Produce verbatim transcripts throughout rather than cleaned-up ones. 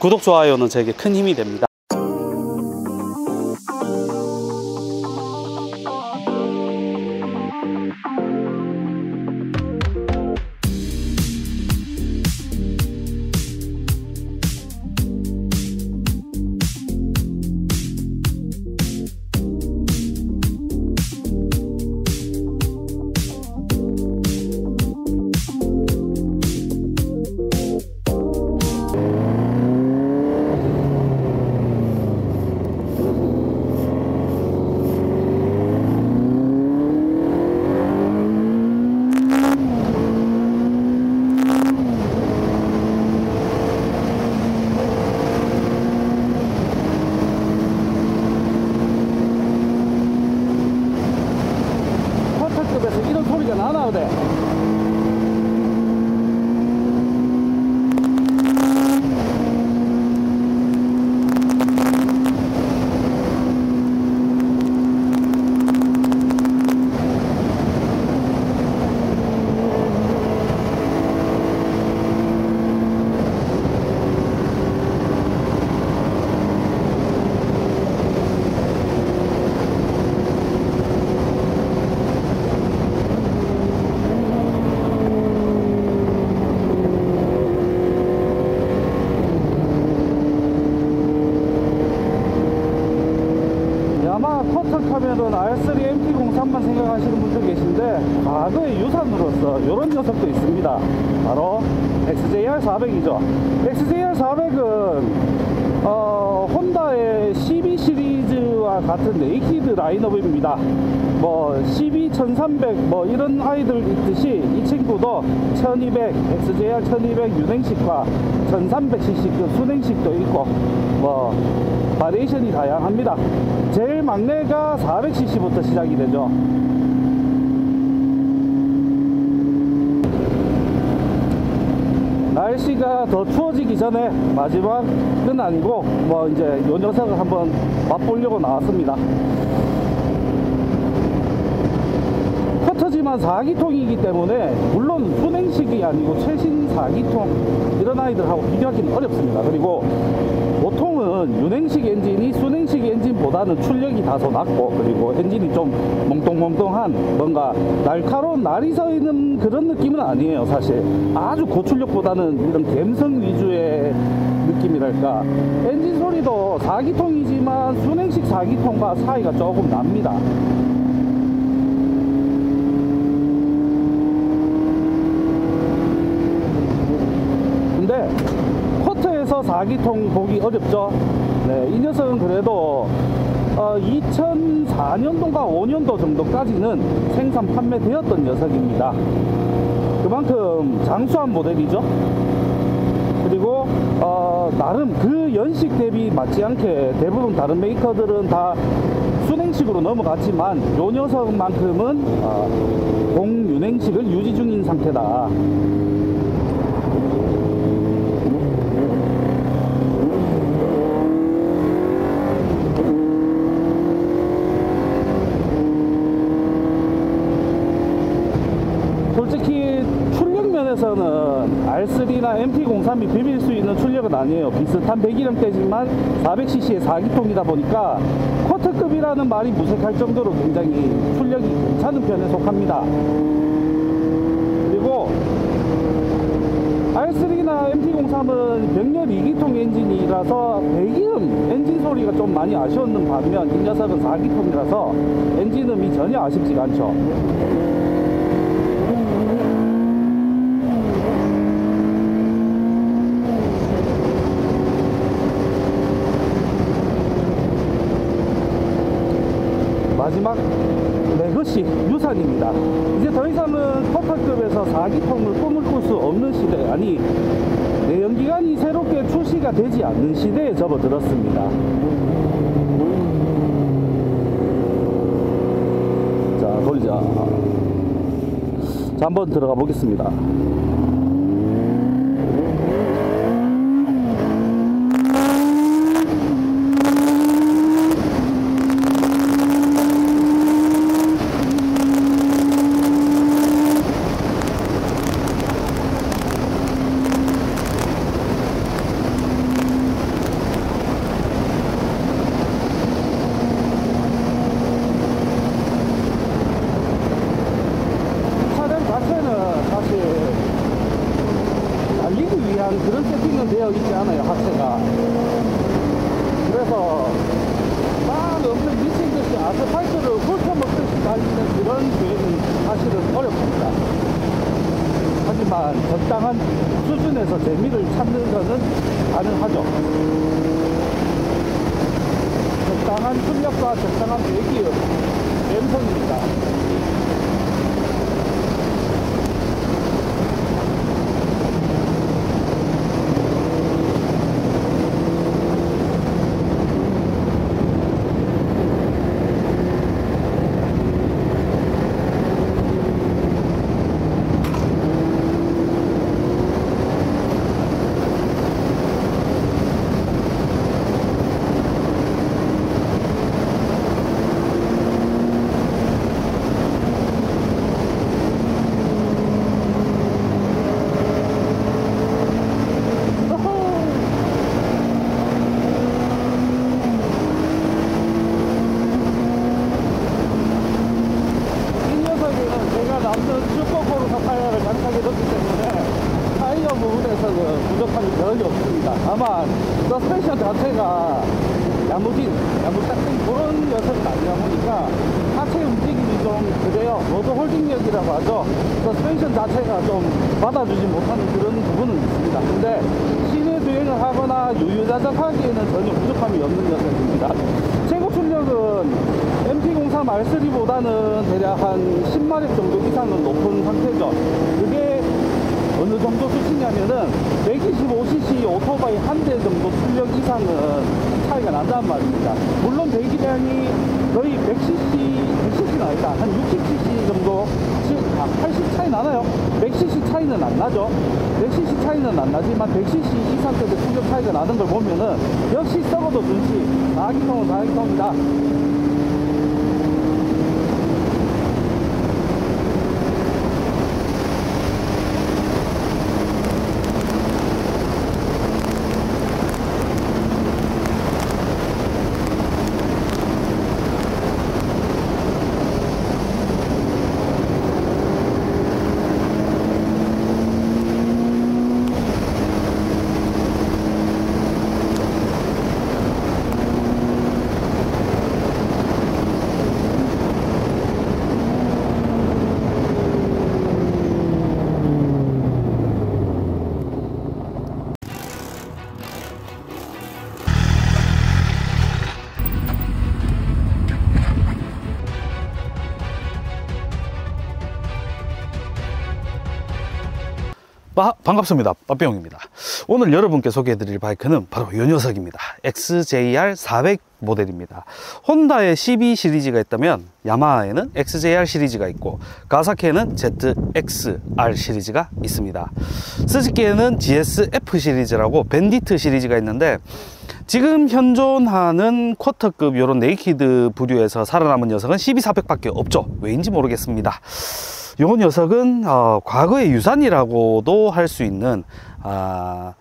구독, 좋아요는 저에게 큰 힘이 됩니다. 이런 소리가 나나 그래. 아마 쿼터 하면은 알 쓰리 엠티 공삼만 생각하시는 분들 계신데, 과거의 유산으로서 이런 녀석도 있습니다. 바로 엑스제이알 사백이죠. 엑스제이알 사백은 어, 혼다의 씨비 시리즈와 같은 네이키드 라인업입니다. 뭐 씨비 천삼백 뭐 이런 아이들 있듯이 이 친구도 천이백, 엑스제이알 천이백 유냉식과 천삼백 씨씨급 순행식도 있고 뭐 바리에이션이 다양합니다. 제일 막내가 사백 씨씨부터 시작이 되죠. 날씨가 더 추워지기 전에 마지막은 아니고 뭐 이제 요 녀석을 한번 맛보려고 나왔습니다. 쿼터지만 사 기통이기 때문에 물론 순행식이 아니고 최신 사 기통 이런 아이들하고 비교하기는 어렵습니다. 그리고 보통은 유냉식 엔진이 순행식 엔진보다는 출력이 다소 낮고, 그리고 엔진이 좀 멍뚱멍뚱한 뭔가 날카로운 날이 서 있는 그런 느낌은 아니에요. 사실 아주 고출력보다는 이런 갬성 위주의 느낌이랄까. 엔진 소리도 사 기통이지만 순행식 사 기통과 사이가 조금 납니다. 근데 쿼터에서 사 기통 보기 어렵죠. 네, 이 녀석은 그래도 어, 이천사 년도인가 오 년도 정도까지는 생산 판매되었던 녀석입니다. 그만큼 장수한 모델이죠. 그리고 어, 나름 그 연식 대비 맞지 않게 대부분 다른 메이커들은 다 순행식으로 넘어갔지만 요 녀석만큼은 어, 공유냉식을 유지 중인 상태다. 솔직히 출력 면에서는 알 쓰리나 엠티 공삼이 비빌 수 있는 출력은 아니에요. 비슷한 배기량대지만 사백 씨씨의 사 기통이다 보니까 쿼터급이라는 말이 무색할 정도로 굉장히 출력이 괜찮은 편에 속합니다. 그리고 알 쓰리나 엠티 공삼은 병렬 이 기통 엔진이라서 배기음 엔진 소리가 좀 많이 아쉬웠는 반면 이 녀석은 사 기통이라서 엔진음이 전혀 아쉽지가 않죠. 마지막 레거시 유산입니다. 이제 더 이상은 쿼터급에서 사 기통을 꿈을 꿀 수 없는 시대, 아니 내연기관이 새롭게 출시가 되지 않는 시대에 접어들었습니다. 자, 돌자. 자, 한번 들어가 보겠습니다. 있지 않아요, 하체가. 그래서 막 엄청 미친 듯이 아스팔트를 훑어먹듯이 달리는 그런 주행은 사실은 어렵습니다. 하지만 적당한 수준에서 재미를 찾는 것은 가능하죠. 적당한 출력과 적당한 배기의 왼손입니다. 다만 서스펜션 자체가 야무진, 야무딱진 그런 녀석은 아니다 보니까 하체 움직임이 좀 그래요. 로드 홀딩력이라고 하죠. 서스펜션 자체가 좀 받아주지 못하는 그런 부분은 있습니다. 근데 시내 주행을 하거나 유유자적하기에는 전혀 부족함이 없는 녀석입니다. 최고 출력은 엠티 공삼 알 쓰리보다는 대략 한 십 마력 정도 이상은 높은 상태죠. 그게 어느 정도 수치냐면은 백이십오 씨씨 오토바이 한 대 정도 출력 이상은 차이가 난단 말입니다. 물론 배기량이 거의 백 씨씨, 백 씨씨는 아니다. 한 육십 씨씨 정도, 아, 팔십 차이 나나요? 백 씨씨 차이는 안 나죠. 백 씨씨 차이는 안 나지만 백 씨씨 이상급의 출력 차이가 나는 걸 보면은 역시 썩어도 눈치, 사기통은 사기통이다. 바, 반갑습니다. 빠삐용입니다. 오늘 여러분께 소개해드릴 바이크는 바로 이 녀석입니다. 엑스제이알 사백 모델입니다. 혼다에 십이 시리즈가 있다면 야마하에는 엑스제이알 시리즈가 있고 가와사키에는 제트엑스알 시리즈가 있습니다. 스즈키에는 지에스에프 시리즈라고 밴디트 시리즈가 있는데 지금 현존하는 쿼터급 이런 네이키드 부류에서 살아남은 녀석은 십이 사백 밖에 없죠. 왜인지 모르겠습니다. 이 녀석은 어, 과거의 유산이라고도 할 수 있는 아,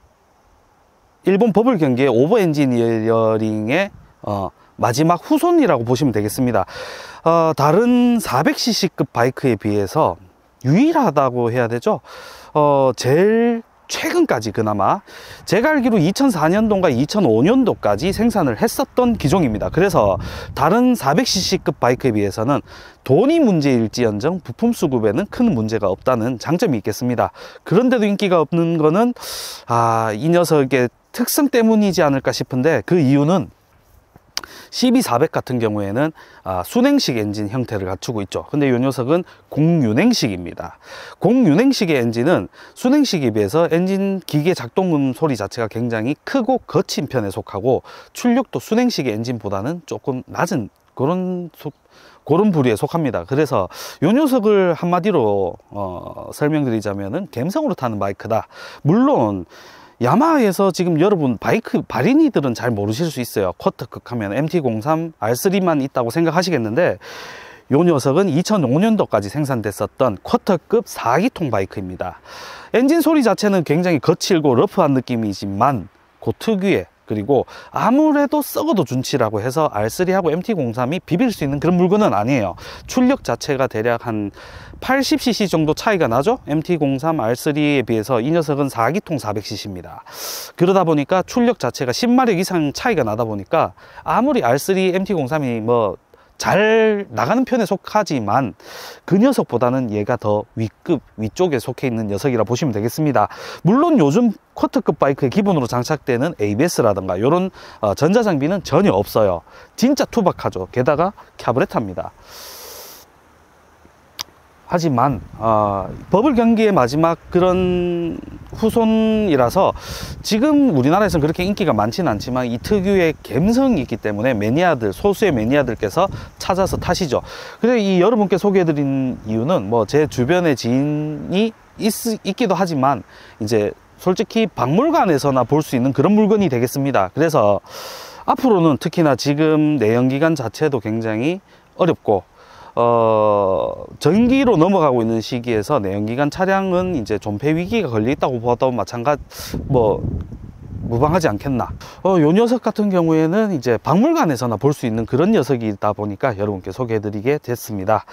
일본 버블 경기의 오버 엔지니어링의 어, 마지막 후손이라고 보시면 되겠습니다. 어, 다른 사백 씨씨급 바이크에 비해서 유일하다고 해야 되죠. 어, 제일 최근까지 그나마 제가 알기로 이천사 년도인가 이천오 년도까지 생산을 했었던 기종입니다. 그래서 다른 사백 씨씨급 바이크에 비해서는 돈이 문제일지언정 부품 수급에는 큰 문제가 없다는 장점이 있겠습니다. 그런데도 인기가 없는 거는 아, 이 녀석의 특성 때문이지 않을까 싶은데 그 이유는 씨비 사백 같은 경우에는 아, 순행식 엔진 형태를 갖추고 있죠. 근데 이 녀석은 공윤행식입니다. 공윤행식의 엔진은 순행식에 비해서 엔진 기계 작동음 소리 자체가 굉장히 크고 거친 편에 속하고 출력도 순행식의 엔진보다는 조금 낮은 그런 속, 그런 부류에 속합니다. 그래서 이 녀석을 한마디로 어, 설명드리자면은 갬성으로 타는 바이크다. 물론 야마하에서 지금 여러분 바이크 발인이들은 잘 모르실 수 있어요. 쿼터급 하면 엠티 공삼 알 쓰리만 있다고 생각하시겠는데 이 녀석은 이천오 년도까지 생산됐었던 쿼터급 사 기통 바이크입니다. 엔진 소리 자체는 굉장히 거칠고 러프한 느낌이지만 그 특유의 그리고 아무래도 썩어도 준치라고 해서 알 쓰리하고 엠티 공삼이 비빌 수 있는 그런 물건은 아니에요. 출력 자체가 대략 한 팔십 씨씨 정도 차이가 나죠. 엠티 공삼 알 쓰리에 비해서 이 녀석은 사 기통 사백 씨씨입니다. 그러다 보니까 출력 자체가 십 마력 이상 차이가 나다 보니까 아무리 알 쓰리 엠티 공삼이 뭐 잘 나가는 편에 속하지만 그 녀석보다는 얘가 더 위급 위쪽에 속해 있는 녀석이라 보시면 되겠습니다. 물론 요즘 쿼터급 바이크에 기본으로 장착되는 에이비에스라든가 이런 어, 전자장비는 전혀 없어요. 진짜 투박하죠. 게다가 캬브레타입니다. 하지만 어, 버블 경기의 마지막 그런 후손이라서 지금 우리나라에서는 그렇게 인기가 많지는 않지만 이 특유의 감성이 있기 때문에 매니아들, 소수의 매니아들께서 찾아서 타시죠. 그래서 이 여러분께 소개해드린 이유는 뭐 제 주변의 지인이 있, 있기도 하지만 이제 솔직히 박물관에서나 볼 수 있는 그런 물건이 되겠습니다. 그래서 앞으로는 특히나 지금 내연기관 자체도 굉장히 어렵고 어, 전기로 넘어가고 있는 시기에서 내연기관 차량은 이제 존폐 위기가 걸려 있다고 봐도 마찬가지, 뭐, 무방하지 않겠나. 어, 요 녀석 같은 경우에는 이제 박물관에서나 볼 수 있는 그런 녀석이다 보니까 여러분께 소개해드리게 됐습니다.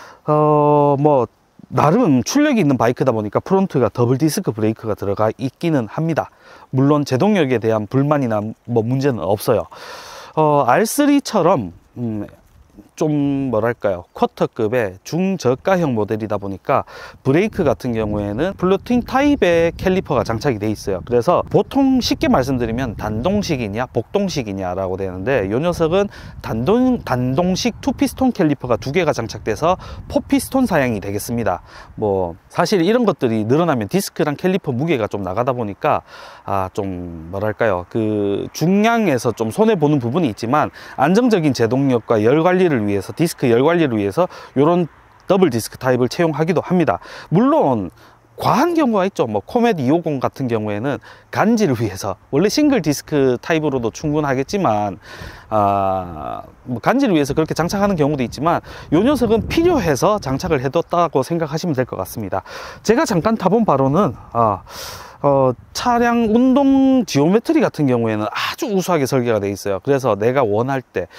어, 뭐, 나름 출력이 있는 바이크다 보니까 프론트가 더블 디스크 브레이크가 들어가 있기는 합니다. 물론 제동력에 대한 불만이나 뭐 문제는 없어요. 어, 알 쓰리처럼, 음, 좀 뭐랄까요, 쿼터급의 중저가형 모델이다 보니까 브레이크 같은 경우에는 플로팅 타입의 캘리퍼가 장착이 돼 있어요. 그래서 보통 쉽게 말씀드리면 단동식이냐 복동식이냐 라고 되는데 이 녀석은 단동, 단동식 투 피스톤 캘리퍼가 두 개가 장착돼서 사 피스톤 사양이 되겠습니다. 뭐 사실 이런 것들이 늘어나면 디스크랑 캘리퍼 무게가 좀 나가다 보니까 아, 좀 뭐랄까요, 그 중량에서 좀 손해보는 부분이 있지만 안정적인 제동력과 열 관리를 위해서, 디스크 열 관리를 위해서 이런 더블 디스크 타입을 채용하기도 합니다. 물론 과한 경우가 있죠. 뭐 코멧 이백오십 같은 경우에는 간지를 위해서, 원래 싱글 디스크 타입으로도 충분하겠지만 아, 뭐 간지를 위해서 그렇게 장착하는 경우도 있지만 이 녀석은 필요해서 장착을 해뒀다고 생각하시면 될 것 같습니다. 제가 잠깐 타본 바로는 아, 어, 차량 운동 지오메트리 같은 경우에는 아주 우수하게 설계가 되어 있어요. 그래서 내가 원할 때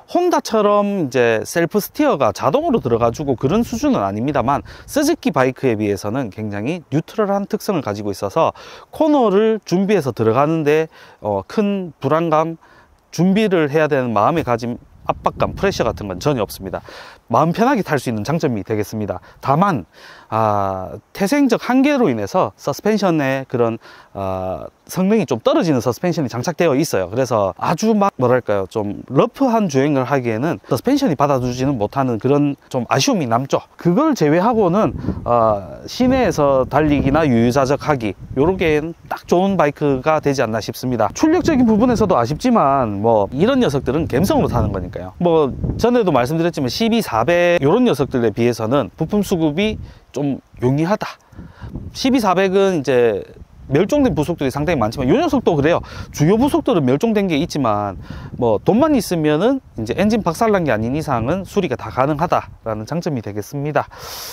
혼다처럼 이제 셀프 스티어가 자동으로 들어가지고 그런 수준은 아닙니다만 스즈키 바이크에 비해서는 굉장히 뉴트럴한 특성을 가지고 있어서 코너를 준비해서 들어가는데 어, 큰 불안감, 준비를 해야 되는 마음에 가진 압박감, 프레셔 같은 건 전혀 없습니다. 마음 편하게 탈 수 있는 장점이 되겠습니다. 다만 아, 태생적 한계로 인해서 서스펜션의 그런 어, 성능이 좀 떨어지는 서스펜션이 장착되어 있어요. 그래서 아주 막 뭐랄까요, 좀 러프한 주행을 하기에는 서스펜션이 받아주지는 못하는 그런 좀 아쉬움이 남죠. 그걸 제외하고는 어, 시내에서 달리기나 유유자적하기 요렇게는 딱 좋은 바이크가 되지 않나 싶습니다. 출력적인 부분에서도 아쉽지만 뭐 이런 녀석들은 감성으로 타는 거니까요. 뭐 전에도 말씀드렸지만 씨비 사백 이런 녀석들에 비해서는 부품 수급이 좀 용이하다. 씨비 사백은 이제 멸종된 부속들이 상당히 많지만 이 녀석도 그래요. 주요 부속들은 멸종된 게 있지만 뭐 돈만 있으면은 이제 엔진 박살난 게 아닌 이상은 수리가 다 가능하다라는 장점이 되겠습니다.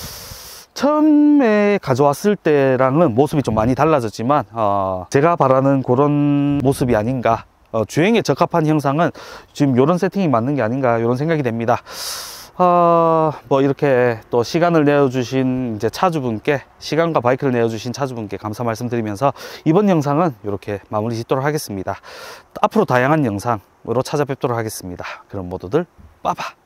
처음에 가져왔을 때랑은 모습이 좀 많이 달라졌지만 어, 제가 바라는 그런 모습이 아닌가. 어, 주행에 적합한 형상은 지금 이런 세팅이 맞는 게 아닌가 이런 생각이 됩니다. 어, 뭐 이렇게 또 시간을 내어주신 이제 차주분께, 시간과 바이크를 내어주신 차주분께 감사 말씀드리면서 이번 영상은 이렇게 마무리 짓도록 하겠습니다. 앞으로 다양한 영상으로 찾아뵙도록 하겠습니다. 그럼 모두들 빠바.